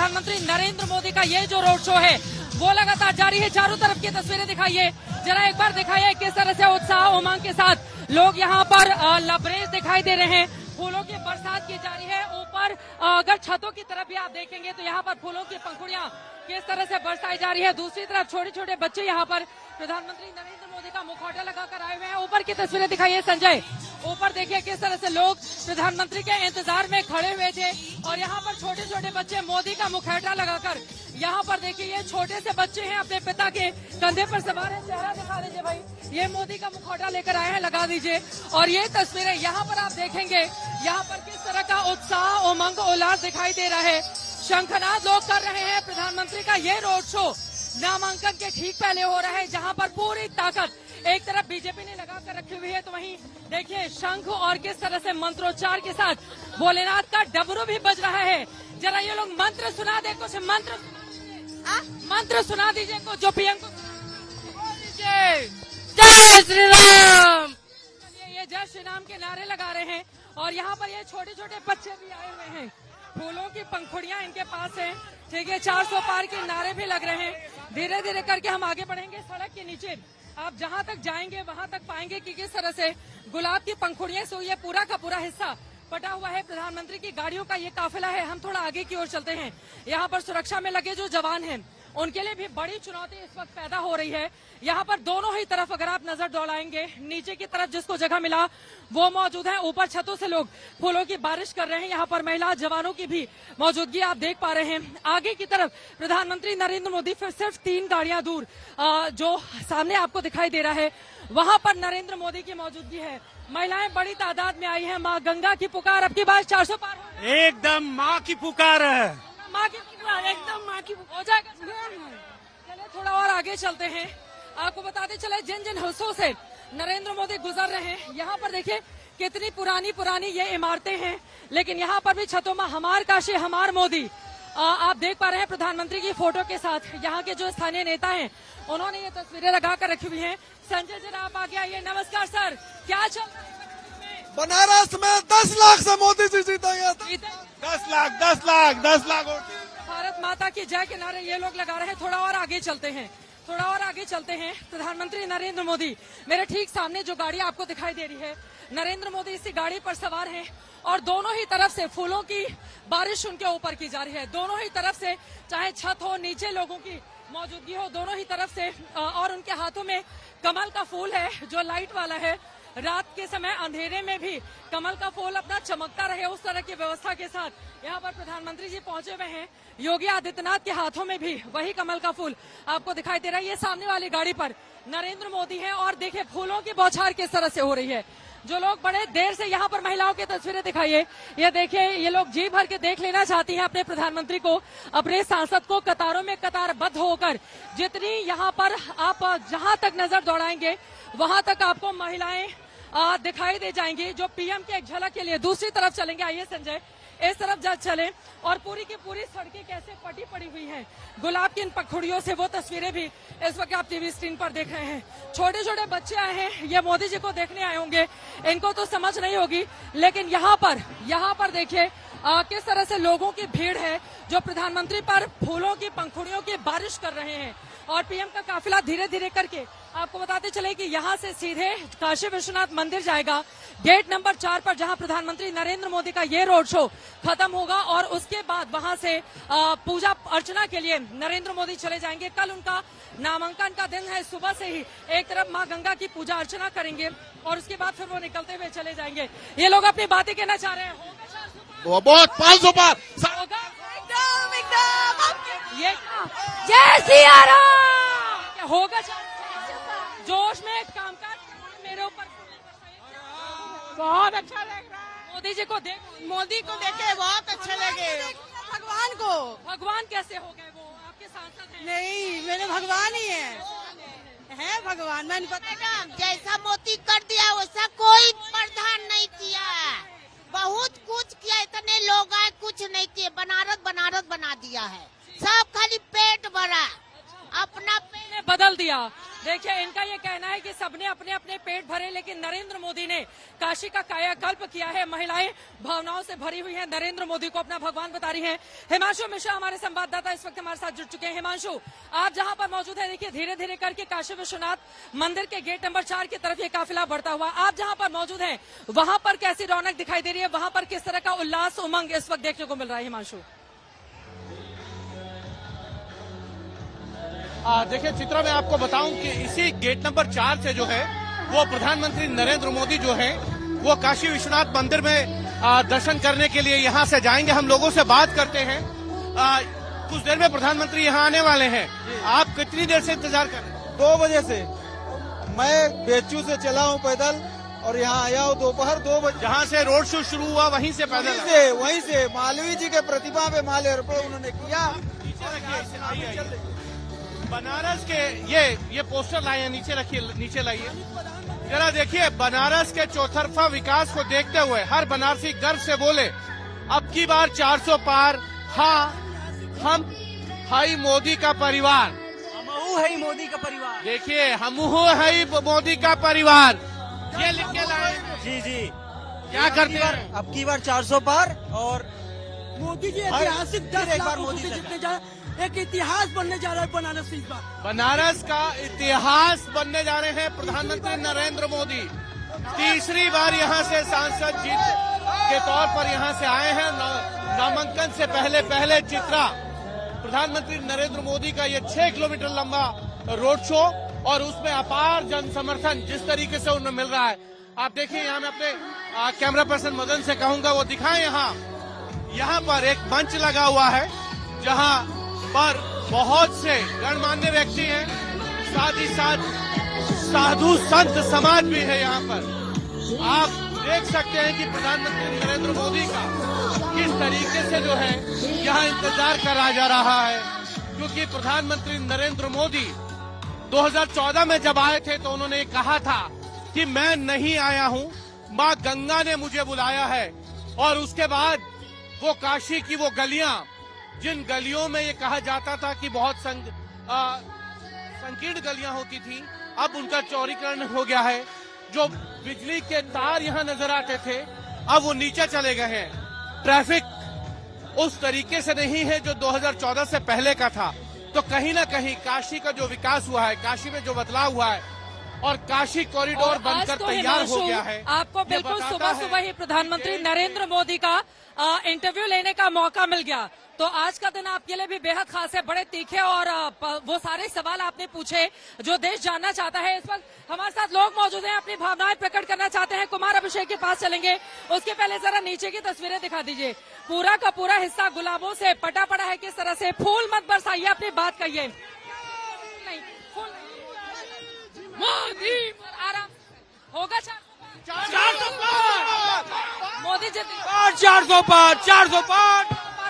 प्रधानमंत्री नरेंद्र मोदी का ये जो रोड शो है वो लगातार जारी है। चारों तरफ की तस्वीरें दिखाइए, जरा एक बार दिखाइए किस तरह से उत्साह उमंग के साथ लोग यहाँ पर लबरेज दिखाई दे रहे हैं। फूलों की बरसात की जा रही है। ऊपर अगर छतों की तरफ भी आप देखेंगे तो यहाँ पर फूलों की पंखुड़ियां किस तरह से बरसाई जा रही है। दूसरी तरफ छोटे छोटे बच्चे यहाँ पर प्रधानमंत्री नरेंद्र मोदी का मुखौटा लगाकर आए हुए हैं। ऊपर की तस्वीरें दिखाइए संजय, ऊपर देखिए किस तरह से लोग प्रधानमंत्री के इंतजार में खड़े हुए थे और यहाँ पर छोटे छोटे बच्चे मोदी का मुखौटा लगाकर यहाँ पर देखिए ये छोटे से बच्चे हैं अपने पिता के कंधे पर सवार है। चेहरा दिखा दीजिए भाई, ये मोदी का मुखौटा लेकर आए हैं, लगा दीजिए। और ये तस्वीरें यहाँ पर आप देखेंगे यहाँ पर किस तरह का उत्साह उमंग उल्लास दिखाई दे रहा है। शंखनाद लोग कर रहे हैं। प्रधानमंत्री का ये रोड शो नामांकन के ठीक पहले हो रहा है, जहाँ पर पूरी ताकत एक तरफ बीजेपी ने लगा कर रखी हुई है तो वहीं देखिए शंख और किस तरह से मंत्रोच्चार के साथ भोलेनाथ का डमरू भी बज रहा है। जरा ये लोग मंत्र सुना दे, कुछ मंत्र सुना दीजिए कुछ जो पीएम को दीजिए। जय श्री राम। ये जय श्री राम के नारे लगा रहे हैं और यहाँ पर ये छोटे छोटे बच्चे भी आए हुए हैं। फूलों की पंखुड़ियां इनके पास हैं, ठीक है। 400 पार के नारे भी लग रहे हैं। धीरे धीरे करके हम आगे बढ़ेंगे। सड़क के नीचे आप जहां तक जाएंगे वहां तक पाएंगे कि किस तरह से गुलाब की पंखुड़ियां से ये पूरा का पूरा हिस्सा पटा हुआ है। प्रधानमंत्री की गाड़ियों का ये काफिला है। हम थोड़ा आगे की ओर चलते हैं। यहाँ पर सुरक्षा में लगे जो जवान हैं उनके लिए भी बड़ी चुनौती इस वक्त पैदा हो रही है। यहाँ पर दोनों ही तरफ अगर आप नजर दौड़ाएंगे, नीचे की तरफ जिसको जगह मिला वो मौजूद है, ऊपर छतों से लोग फूलों की बारिश कर रहे हैं। यहाँ पर महिला जवानों की भी मौजूदगी आप देख पा रहे हैं। आगे की तरफ प्रधानमंत्री नरेंद्र मोदी फिर सिर्फ 3 गाड़ियां दूर जो सामने आपको दिखाई दे रहा है वहां पर नरेंद्र मोदी की मौजूदगी है। महिलाएं बड़ी तादाद में आई है। माँ गंगा की पुकार, अब की बार 400 पार हो, एकदम माँ की पुकार है, माँ की पुकार, एकदम माँ की हो जाएगा। चले थोड़ा और आगे चलते हैं। आपको बताते चले जिन जिन हिस्सों से नरेंद्र मोदी गुजर रहे हैं, यहाँ पर देखिए कितनी पुरानी ये इमारतें हैं, लेकिन यहाँ पर भी छतों में हमार काशी हमार मोदी आप देख पा रहे हैं प्रधानमंत्री की फोटो के साथ। यहाँ के जो स्थानीय नेता हैं उन्होंने ये तस्वीरें लगा कर रखी हुई हैं। संजय जरा आप आगे आइए। नमस्कार सर, क्या चल रहा है? बनारस में 10 लाख से मोदी जी जीतेंगे। 10 लाख वोट। भारत माता की जय के नारे ये लोग लगा रहे हैं। थोड़ा और आगे चलते हैं, प्रधानमंत्री नरेंद्र मोदी मेरे ठीक सामने जो गाड़ी आपको दिखाई दे रही है, नरेंद्र मोदी इसी गाड़ी पर सवार हैं और दोनों ही तरफ से फूलों की बारिश उनके ऊपर की जा रही है। दोनों ही तरफ से, चाहे छत हो, नीचे लोगों की मौजूदगी हो, दोनों ही तरफ से। और उनके हाथों में कमल का फूल है जो लाइट वाला है। रात के समय अंधेरे में भी कमल का फूल अपना चमकता रहे, उस तरह की व्यवस्था के साथ यहाँ पर प्रधानमंत्री जी पहुंचे हुए हैं। योगी आदित्यनाथ के हाथों में भी वही कमल का फूल आपको दिखाई दे रहा है। ये सामने वाली गाड़ी पर नरेंद्र मोदी है और देखिए फूलों की बौछार किस तरह से हो रही है। जो लोग बड़े देर से यहाँ पर महिलाओं की तस्वीरें दिखाइए, ये देखिए ये लोग जी भर के देख लेना चाहती हैं अपने प्रधानमंत्री को, अपने सांसद को। कतारों में कतारबद्ध होकर जितनी यहाँ पर आप जहाँ तक नजर दौड़ाएंगे वहां तक आपको महिलाएं दिखाई दे जाएंगी जो पीएम की एक झलक के लिए दूसरी तरफ चलेंगे। आइए संजय, इस तरफ जब चले और पूरी की पूरी सड़कें कैसे पटी पड़ी हुई हैं गुलाब की इन पंखुड़ियों से, वो तस्वीरें भी इस वक्त आप टीवी स्क्रीन पर देख रहे हैं। छोटे छोटे बच्चे आए हैं, ये मोदी जी को देखने आए होंगे, इनको तो समझ नहीं होगी, लेकिन यहाँ पर देखिए किस तरह से लोगों की भीड़ है जो प्रधानमंत्री पर फूलों की पंखुड़ियों की बारिश कर रहे हैं। और पीएम का काफिला धीरे धीरे करके आपको बताते चले कि यहाँ से सीधे काशी विश्वनाथ मंदिर जाएगा, गेट नंबर 4 पर, जहाँ प्रधानमंत्री नरेंद्र मोदी का ये रोड शो खत्म होगा और उसके बाद वहाँ से पूजा अर्चना के लिए नरेंद्र मोदी चले जाएंगे। कल उनका नामांकन का दिन है। सुबह से ही एक तरफ माँ गंगा की पूजा अर्चना करेंगे और उसके बाद फिर वो निकलते हुए चले जाएंगे। ये लोग अपनी बातें कहना चाह रहे हैं। वो बहुत 500 पार ये जय सिया राम होगा। जोश में कामकाज मेरे ऊपर बहुत अच्छा लग रहा है। मोदी जी को देखे बहुत अच्छा लगे। भगवान कैसे हो गए? वो आपके सांसद हैं? नहीं, मेरे भगवान ही है भगवान। मैंने पता जैसा मोदी कर दिया वैसा कोई प्रधान नहीं किया, बहुत कुछ किया। इतने लोग आए कुछ नहीं किए, बनारस बना दिया है। सब खाली पेट भरा, अपना ने बदल दिया। देखिए, इनका ये कहना है कि सबने अपने अपने पेट भरे, लेकिन नरेंद्र मोदी ने काशी का कायाकल्प किया है। महिलाएं भावनाओं से भरी हुई हैं, नरेंद्र मोदी को अपना भगवान बता रही हैं। हिमांशु मिश्रा हमारे संवाददाता इस वक्त हमारे साथ जुड़ चुके हैं। हिमांशु, आप जहां पर मौजूद हैं, देखिए धीरे धीरे करके काशी विश्वनाथ मंदिर के गेट नंबर 4 की तरफ ये काफिला बढ़ता हुआ, आप जहां पर मौजूद हैं वहां पर कैसी रौनक दिखाई दे रही है, वहां पर किस तरह का उल्लास उमंग इस वक्त देखने को मिल रहा है? हिमांशु, देखिए चित्रा, मैं आपको बताऊं कि इसी गेट नंबर 4 से जो है वो प्रधानमंत्री नरेंद्र मोदी जो है वो काशी विश्वनाथ मंदिर में दर्शन करने के लिए यहाँ से जाएंगे। हम लोगों से बात करते हैं। कुछ देर में प्रधानमंत्री यहाँ आने वाले हैं। आप कितनी देर से इंतजार कर रहे हैं? 2 बजे से मैं बेचू से चला हूँ पैदल और यहाँ आया हूँ दोपहर 2 बजे। जहाँ से रोड शो शुरू हुआ वहीं से पैदल वहीं से मालवीय जी के प्रतिमा पे माल्यार्पण उन्होंने किया। बनारस के ये पोस्टर लाए हैं, नीचे रखिए, नीचे लाइए जरा। देखिए, बनारस के चौतरफा विकास को देखते हुए हर बनारसी गर्व से बोले, अब की बार 400 पार। हाँ, हम हाई मोदी का परिवार, हमहू है मोदी का परिवार। देखिए, हमहू है मोदी का परिवार, ये लिख के लाए। जी जी, क्या करते हैं? अब की बार 400 पार और मोदी जी ऐतिहासिक 10 लाख मोदी जितने जा एक इतिहास बनने जा रहा है बनारस इस बार। बनारस का इतिहास बनने जा रहे हैं प्रधानमंत्री नरेंद्र मोदी। तीसरी बार यहाँ से सांसद जीत के तौर पर यहाँ से आए हैं। नामांकन से पहले चित्रा, प्रधानमंत्री नरेंद्र मोदी का ये 6 किलोमीटर लंबा रोड शो और उसमें अपार जन समर्थन जिस तरीके से उन्हें मिल रहा है, आप देखिए। यहाँ मैं अपने कैमरा पर्सन मदन से कहूंगा वो दिखाएं। यहाँ पर एक मंच लगा हुआ है जहाँ पर बहुत से गणमान्य व्यक्ति हैं, साथ ही साथ साधु संत समाज भी है यहाँ पर। आप देख सकते हैं कि प्रधानमंत्री नरेंद्र मोदी का किस तरीके से जो है यहाँ इंतजार करा जा रहा है, क्योंकि प्रधानमंत्री नरेंद्र मोदी 2014 में जब आए थे तो उन्होंने कहा था कि मैं नहीं आया हूँ, माँ गंगा ने मुझे बुलाया है। और उसके बाद वो काशी की वो गलियां, जिन गलियों में ये कहा जाता था कि बहुत संकीर्ण गलियां होती थी, अब उनका चौड़ीकरण हो गया है। जो बिजली के तार यहाँ नजर आते थे अब वो नीचे चले गए हैं। ट्रैफिक उस तरीके से नहीं है जो 2014 से पहले का था। तो कहीं ना कहीं काशी का जो विकास हुआ है, काशी में जो बदलाव हुआ है और काशी कॉरिडोर बनकर तैयार हो गया है। आपको बिल्कुल सुबह ही प्रधानमंत्री नरेंद्र मोदी का इंटरव्यू लेने का मौका मिल गया। तो आज का दिन आपके लिए भी बेहद खास है। बड़े तीखे और वो सारे सवाल आपने पूछे जो देश जानना चाहता है। इस वक्त हमारे साथ लोग मौजूद हैं, अपनी भावनाएं प्रकट करना चाहते हैं। कुमार अभिषेक के पास चलेंगे, उसके पहले जरा नीचे की तस्वीरें दिखा दीजिए। पूरा का पूरा हिस्सा गुलाबों से पटा पड़ा है। किस तरह से फूल मत बरसाइए, अपनी बात कहिए। नहीं, फूल मोदी आराम होगा। 400 पार मोदी जी 400 पार 400 पार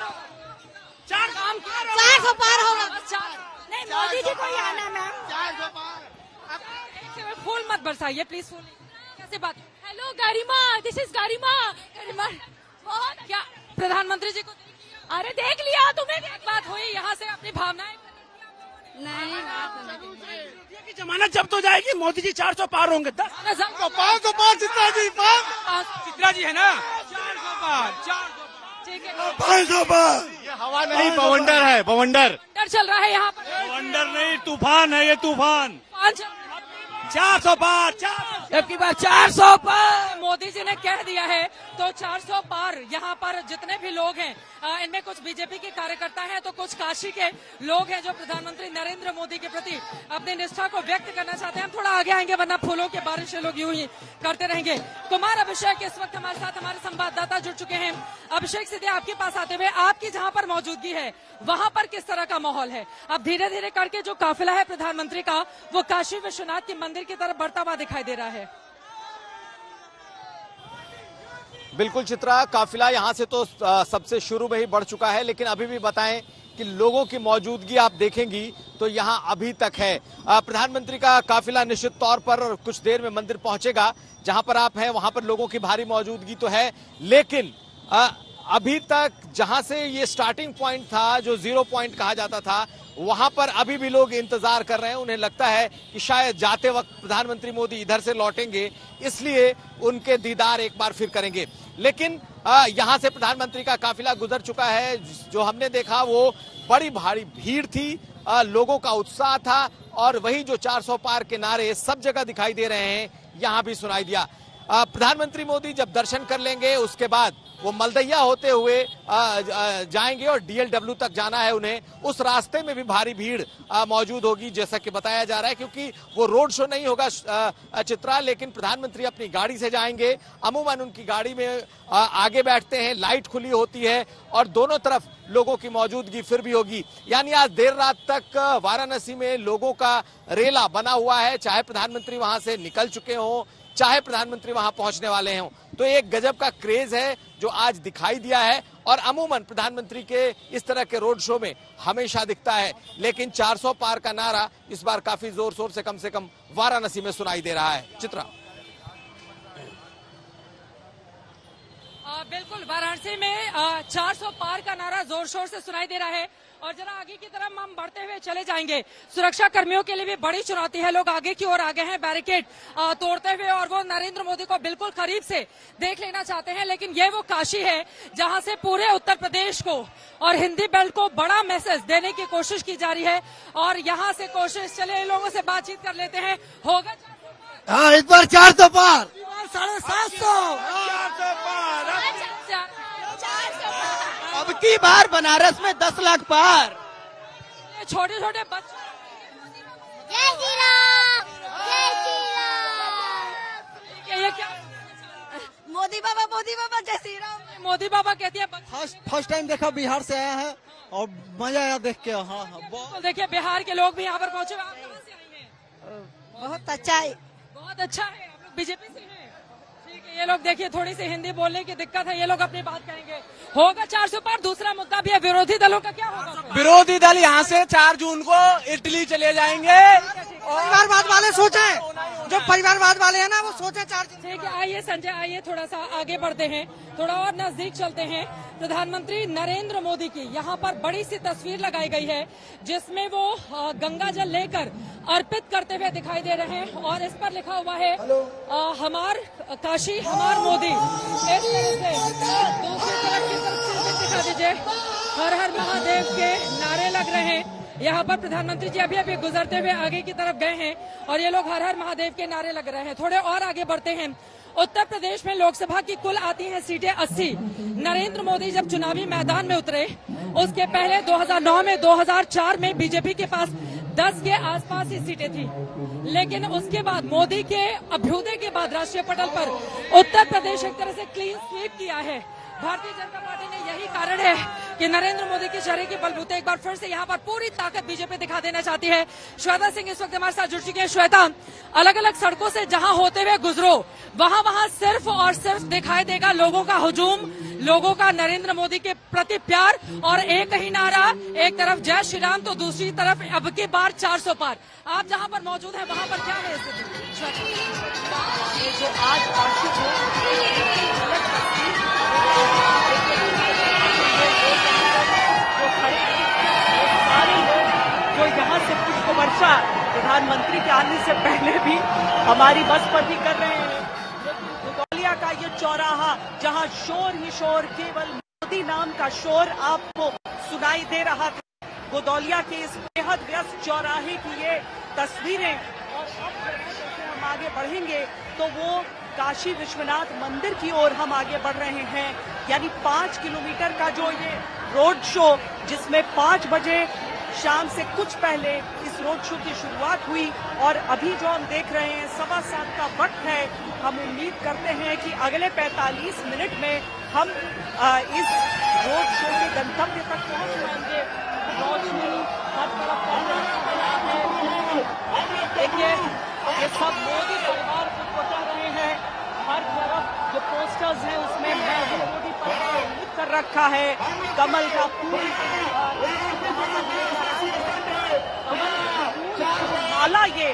400 पार होगा। नहीं, मोदी जी को ही आना मैम। 400 पार। फूल मत बरसाइए प्लीज। फूल कैसे बात? Hello Garima, this is Garima. बहुत क्या प्रधानमंत्री जी को अरे देख लिया तुम्हें? बात हुई यहाँ से अपनी भावनाएं नहीं की जमानत जब्त हो जाएगी। मोदी जी 400 पार होंगे। 500 पार चित्रा जी, चित्रा जी है ना। 400 पार 500 पार। ये हवा नहीं, बवंडर है, बवंडर चल रहा है यहाँ पर। वंडर नहीं, तूफान है ये, तूफान। 400 पार। अब की बार 400 पार मोदी जी ने कह दिया है तो 400 पार। यहाँ पर जितने भी लोग हैं इनमें कुछ बीजेपी के कार्यकर्ता हैं तो कुछ काशी के लोग हैं जो प्रधानमंत्री नरेंद्र मोदी के प्रति अपनी निष्ठा को व्यक्त करना चाहते हैं। हम थोड़ा आगे आएंगे वरना फूलों के बारिश से लोग यूं ही करते रहेंगे। कुमार अभिषेक इस वक्त हमारे साथ हमारे संवाददाता जुड़ चुके हैं। अभिषेक सीधे आपके पास आते हुए, आपकी जहाँ पर मौजूदगी है वहाँ पर किस तरह का माहौल है? अब धीरे धीरे करके जो काफिला है प्रधानमंत्री का वो काशी विश्वनाथ के मंदिर की तरफ बढ़ता हुआ दिखाई दे रहा है। बिल्कुल चित्रा, काफिला यहाँ से तो सबसे शुरू में ही बढ़ चुका है, लेकिन अभी भी बताएं कि लोगों की मौजूदगी आप देखेंगी तो यहाँ अभी तक है। प्रधानमंत्री का काफिला निश्चित तौर पर कुछ देर में मंदिर पहुंचेगा। जहां पर आप हैं वहां पर लोगों की भारी मौजूदगी तो है, लेकिन अभी तक जहां से ये स्टार्टिंग पॉइंट था, जो 0 पॉइंट कहा जाता था, वहां पर अभी भी लोग इंतजार कर रहे हैं। उन्हें लगता है कि शायद जाते वक्त प्रधानमंत्री मोदी इधर से लौटेंगे, इसलिए उनके दीदार एक बार फिर करेंगे। लेकिन यहां से प्रधानमंत्री का काफिला गुजर चुका है। जो हमने देखा वो बड़ी भारी भीड़ थी, लोगों का उत्साह था, और वही जो 400 पार के नारे सब जगह दिखाई दे रहे हैं, यहां भी सुनाई दिया। प्रधानमंत्री मोदी जब दर्शन कर लेंगे उसके बाद वो मलदैया होते हुए जाएंगे और डीएलडब्ल्यू तक जाना है उन्हें। उस रास्ते में भी भारी भीड़ मौजूद होगी, जैसा कि बताया जा रहा है, क्योंकि वो रोड शो नहीं होगा चित्रा, लेकिन प्रधानमंत्री अपनी गाड़ी से जाएंगे। अमूमन उनकी गाड़ी में आगे बैठते हैं, लाइट खुली होती है और दोनों तरफ लोगों की मौजूदगी फिर भी होगी। यानी आज देर रात तक वाराणसी में लोगों का रेला बना हुआ है, चाहे प्रधानमंत्री वहां से निकल चुके हों, चाहे प्रधानमंत्री वहां पहुंचने वाले हों। तो एक गजब का क्रेज है जो आज दिखाई दिया है, और अमूमन प्रधानमंत्री के इस तरह के रोड शो में हमेशा दिखता है। लेकिन 400 पार का नारा इस बार काफी जोर शोर से कम वाराणसी में सुनाई दे रहा है। चित्रा। बिल्कुल, वाराणसी में 400 पार का नारा जोर शोर से सुनाई दे रहा है। और जरा आगे की तरफ हम बढ़ते हुए चले जाएंगे। सुरक्षा कर्मियों के लिए भी बड़ी चुनौती है, लोग आगे की ओर आगे हैं बैरिकेड तोड़ते हुए, और वो नरेंद्र मोदी को बिल्कुल करीब से देख लेना चाहते हैं। लेकिन ये वो काशी है जहां से पूरे उत्तर प्रदेश को और हिंदी बेल्ट को बड़ा मैसेज देने की कोशिश की जा रही है। और यहाँ से कोशिश, चले लोगों से बातचीत कर लेते हैं। होगा हाँ, इस बार 400 पार, 750 अब की बार बनारस में 10 लाख पार। छोटे छोटे बच्चे, जय श्री राम, जय श्री राम। ये क्या? मोदी बाबा जय श्री राम। मोदी बाबा कहती है फर्स्ट टाइम देखा, बिहार से आया है और मजा आया देख के। हाँ, तो देखिए बिहार के लोग भी यहाँ पर पहुंचे। आप कहाँ से आई हैं? बहुत अच्छा है, बहुत अच्छा है। आप लोग बीजेपी से हैं? ठीक है, ये लोग देखिए थोड़ी सी हिंदी बोलने की दिक्कत है, ये लोग अपनी बात कहेंगे। होगा 400 पार। दूसरा मुद्दा भी है, विरोधी दलों का क्या होगा? विरोधी दल यहाँ से 4 जून को इटली चले जाएंगे। परिवारवाद वाले सोचे, जो परिवारवाद वाले हैं ना, वो सोचे 4 जून। ठीक है, आइए संजय, आइए थोड़ा सा आगे बढ़ते हैं, थोड़ा और नजदीक चलते हैं। प्रधानमंत्री नरेंद्र मोदी की यहाँ पर बड़ी सी तस्वीर लगाई गई है, जिसमें वो गंगा जल लेकर अर्पित करते हुए दिखाई दे रहे हैं, और इस पर लिखा हुआ है हमार काशी हमार मोदी। इस तरह से दूसरी तरफ की तरफ दिखा दीजिए, हर हर महादेव के नारे लग रहे हैं। यहाँ पर प्रधानमंत्री जी अभी अभी गुजरते हुए आगे की तरफ गए हैं, और ये लोग हर हर महादेव के नारे लग रहे हैं। थोड़े और आगे बढ़ते हैं। उत्तर प्रदेश में लोकसभा की कुल आती हैं सीटें 80। नरेंद्र मोदी जब चुनावी मैदान में उतरे, उसके पहले 2009 में 2004 में बीजेपी के पास 10 के आसपास ही सीटें थी। लेकिन उसके बाद मोदी के अभ्युदय के बाद राष्ट्रीय पटल पर उत्तर प्रदेश एक तरह से क्लीन स्वीप किया है। भारतीय जनता पार्टी ने, यही कारण है कि नरेंद्र मोदी के चेहरे के बलबूते एक बार फिर से यहाँ पर पूरी ताकत बीजेपी दिखा देना चाहती है। श्वेता सिंह इस वक्त हमारे साथ जुड़ चुके हैं। श्वेता, अलग अलग सड़कों से जहां होते हुए गुजरो, वहां सिर्फ और सिर्फ दिखाई देगा लोगों का हुजूम, लोगों का नरेंद्र मोदी के प्रति प्यार, और एक ही नारा, एक तरफ जय श्री राम तो दूसरी तरफ अब की बार 400 पार। आप जहां पर मौजूद हैं वहां पर क्या है स्थिति? ये जो आज जो यहाँ से पुष्प वर्षा प्रधानमंत्री के आने से पहले भी हमारी बस पर भी कर रहे हैं। लेकिन गोदौलिया का ये चौराहा, जहाँ शोर ही शोर, केवल मोदी नाम का शोर आपको सुनाई दे रहा था, गोदौलिया के इस बेहद व्यस्त चौराहे की ये तस्वीरें। और अब जैसे हम आगे बढ़ेंगे तो वो काशी विश्वनाथ मंदिर की ओर हम आगे बढ़ रहे हैं। यानी 5 किलोमीटर का जो ये रोड शो, जिसमें 5 बजे शाम से कुछ पहले इस रोड शो की शुरुआत हुई, और अभी जो हम देख रहे हैं 7:15 का वक्त है। हम उम्मीद करते हैं कि अगले 45 मिनट में हम इस रोड शो के गंतव्य तक पहुंच जाएंगे। रोशनी हर तरफ देखिए, ये सब मोदी परिवार को कह रहे हैं। हर तरफ जो पोस्टर्स हैं उसमें मैं हूं मोदी परिवार लिख कर रखा है। कमल का फूल, माला, ये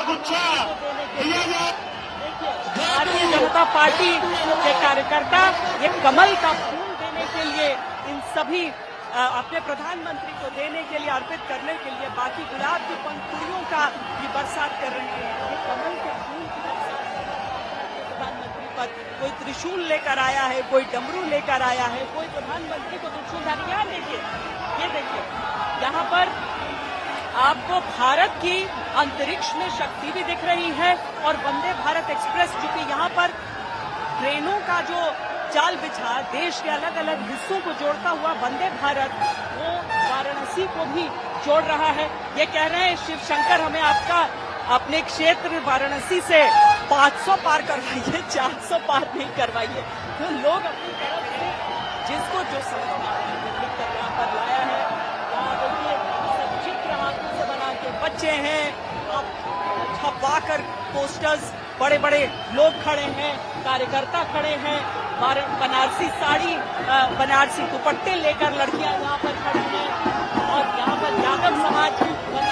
भारतीय जनता पार्टी के कार्यकर्ता ये कमल का फूल देने के लिए इन सभी अपने प्रधानमंत्री को देने के लिए, अर्पित करने के लिए बाकी गुलाब की पंखुड़ियों का ये बरसात कर रहे हैं। ये कमल के फूल की बरसात कर रहे हैं प्रधानमंत्री पर। कोई त्रिशूल लेकर आया है, कोई डमरू लेकर आया है, कोई प्रधानमंत्री को त्रिशूलधारी। यहाँ देखिए, ये देखिए, यहाँ पर आपको भारत की अंतरिक्ष में शक्ति भी दिख रही है और वंदे भारत एक्सप्रेस, चूंकि यहाँ पर ट्रेनों का जो जाल बिछा देश के अलग अलग हिस्सों को जोड़ता हुआ वंदे भारत, वो वाराणसी को भी जोड़ रहा है। ये कह रहे हैं शिव शंकर, हमें आपका अपने क्षेत्र वाराणसी से 500 पार करवाइए, 400 पार नहीं करवाइए। तो लोग अपनी तरफ से जिसको जो समझना है यहाँ पर लाया है। यहाँ देखिए, सब चित्र हाथों से बना के बच्चे हैं, छपवा कर पोस्टर्स, बड़े बड़े लोग खड़े हैं, कार्यकर्ता खड़े हैं, बनारसी साड़ी, बनारसी दुपट्टे लेकर लड़कियां यहाँ पर खड़ी हैं और यहाँ पर यादव समाज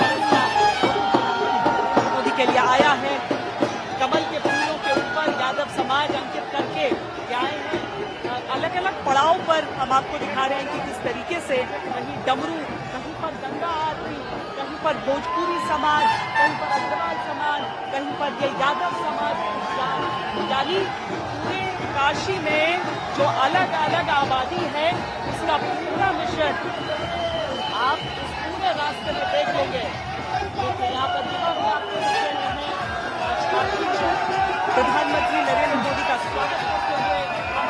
मोदी के लिए आया है। कमल के फूलों के ऊपर यादव समाज अंकित करके आए हैं। अलग अलग पड़ाव पर हम आपको दिखा रहे हैं कि किस तरीके से कहीं डमरू, कहीं पर गंगा आरती, कहीं पर भोजपुरी समाज, कहीं पर अग्रवाल समाज, कहीं पर ये यादव समाज, यानी पूरे काशी में जो अलग अलग आबादी है उसका पूरा मिश्रण आप इस पूरे रास्ते में देख लेंगे। देखिए, यहाँ पर प्रधानमंत्री नरेंद्र मोदी का स्वागत करते हुए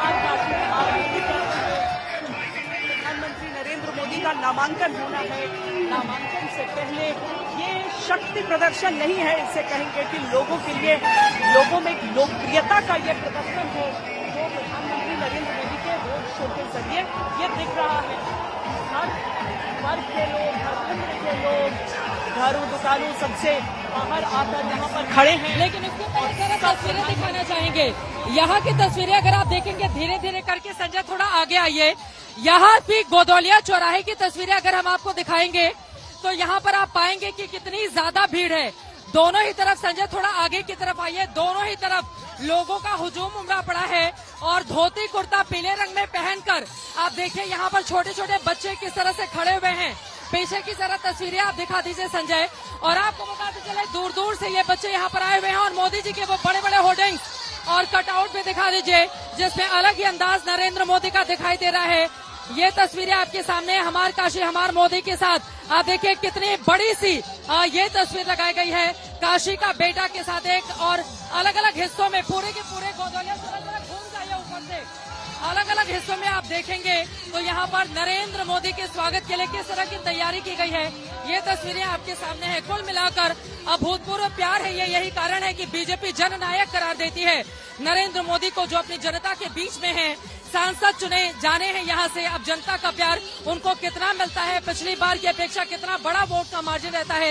प्रधानमंत्री नरेंद्र मोदी का नामांकन होना है। नामांकन से पहले ये शक्ति प्रदर्शन नहीं है, इससे कहेंगे कि लोगों के लिए, लोगों में लोकप्रियता का ये प्रदर्शन है जो प्रधानमंत्री नरेंद्र मोदी के रोड शो के जरिए ये दिख रहा है। हर वर्ग के लोग, हर उम्र के लोग, घरों दुकानों सबसे बाहर आकर यहाँ पर खड़े हैं। लेकिन इसके पहले तस्वीरें दिखाना चाहेंगे। यहाँ की तस्वीरें अगर आप देखेंगे धीरे धीरे करके, संजय थोड़ा आगे आइए, यहाँ भी गोदौलिया चौराहे की तस्वीरें अगर हम आपको दिखाएंगे तो यहाँ पर आप पाएंगे कि कितनी ज्यादा भीड़ है। दोनों ही तरफ, संजय थोड़ा आगे की तरफ आइए, दोनों ही तरफ लोगों का हुजूम उमड़ा पड़ा है और धोती कुर्ता पीले रंग में पहनकर आप देखिए यहाँ पर छोटे छोटे बच्चे किस तरह से खड़े हुए हैं। पीछे की तरह तस्वीरें आप दिखा दीजिए संजय, और आपको बताते चले दूर दूर से ये बच्चे यहाँ पर आए हुए हैं और मोदी जी के वो बड़े बड़े होर्डिंग्स और कटआउट भी दिखा दीजिए जिसमें अलग ही अंदाज नरेंद्र मोदी का दिखाई दे रहा है। ये तस्वीरें आपके सामने, हमार काशी हमार मोदी के साथ आप देखिए कितनी बड़ी सी ये तस्वीर लगाई गई है काशी का बेटा के साथ एक, और अलग अलग हिस्सों में पूरे के पूरे गोदौलिया घूम जाइए ऊपर से, अलग अलग हिस्सों में आप देखेंगे तो यहाँ पर नरेंद्र मोदी के स्वागत के लिए किस तरह की तैयारी की गई है ये तस्वीरें आपके सामने है। कुल मिलाकर अभूतपूर्व प्यार है ये, यही कारण है कि बीजेपी जननायक करार देती है नरेंद्र मोदी को, जो अपनी जनता के बीच में है, सांसद चुने जाने हैं यहाँ से। अब जनता का प्यार उनको कितना मिलता है, पिछली बार की अपेक्षा कितना बड़ा वोट का मार्जिन रहता है।